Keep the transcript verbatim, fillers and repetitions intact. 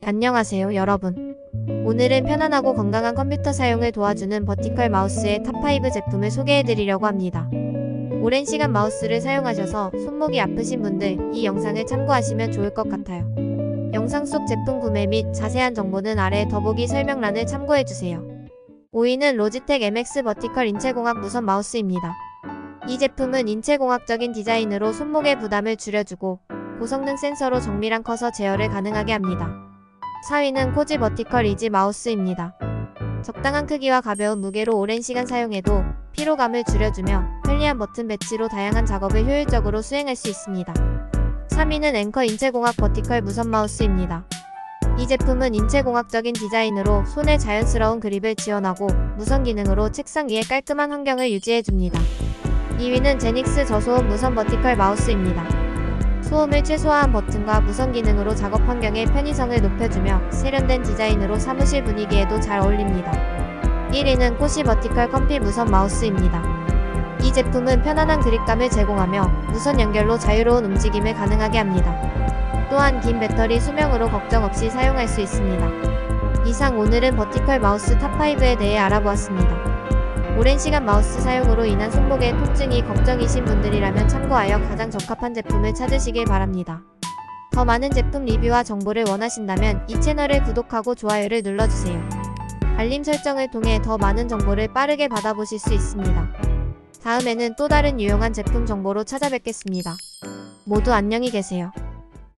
안녕하세요 여러분. 오늘은 편안하고 건강한 컴퓨터 사용을 도와주는 버티컬 마우스의 탑 파이브 제품을 소개해드리려고 합니다. 오랜 시간 마우스를 사용하셔서 손목이 아프신 분들 이 영상을 참고하시면 좋을 것 같아요. 영상 속 제품 구매 및 자세한 정보는 아래 더보기 설명란을 참고해주세요. 오 위는 로지텍 엠엑스 버티컬 인체공학 무선 마우스입니다. 이 제품은 인체공학적인 디자인으로 손목의 부담을 줄여주고 고성능 센서로 정밀한 커서 제어를 가능하게 합니다. 사 위는 코지 버티컬 이지 마우스입니다. 적당한 크기와 가벼운 무게로 오랜 시간 사용해도 피로감을 줄여주며 편리한 버튼 배치로 다양한 작업을 효율적으로 수행할 수 있습니다. 삼 위는 앵커 인체공학 버티컬 무선 마우스입니다. 이 제품은 인체공학적인 디자인으로 손에 자연스러운 그립을 지원하고 무선 기능으로 책상 위에 깔끔한 환경을 유지해줍니다. 이 위는 제닉스 저소음 무선 버티컬 마우스입니다. 소음을 최소화한 버튼과 무선 기능으로 작업 환경의 편의성을 높여주며 세련된 디자인으로 사무실 분위기에도 잘 어울립니다. 일 위는 코시 버티컬 컴피 무선 마우스입니다. 이 제품은 편안한 그립감을 제공하며 무선 연결로 자유로운 움직임을 가능하게 합니다. 또한 긴 배터리 수명으로 걱정 없이 사용할 수 있습니다. 이상 오늘은 버티컬 마우스 탑 파이브에 대해 알아보았습니다. 오랜 시간 마우스 사용으로 인한 손목의 통증이 걱정이신 분들이라면 참고하여 가장 적합한 제품을 찾으시길 바랍니다. 더 많은 제품 리뷰와 정보를 원하신다면 이 채널을 구독하고 좋아요를 눌러주세요. 알림 설정을 통해 더 많은 정보를 빠르게 받아보실 수 있습니다. 다음에는 또 다른 유용한 제품 정보로 찾아뵙겠습니다. 모두 안녕히 계세요.